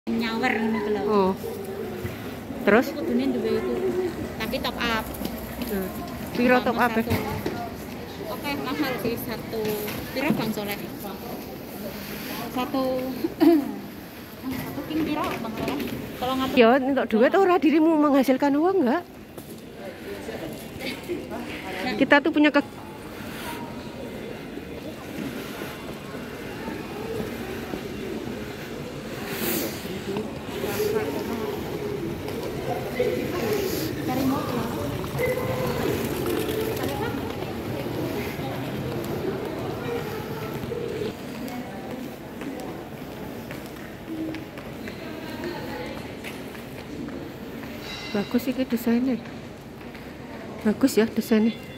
nyawer ngono ku lho. Oh. Terus? Kudune duwe iku. Tapi top up. Piro top up? Oke, mahal sih satu. Piro Bang Soleh? Satu king piro Bang Soleh? Kalau ngatur Ya, untuk duit ora dirimu menghasilkan uang enggak? Kita tuh punya cari motor. bagus sih desainnya. Bagus ya desainnya.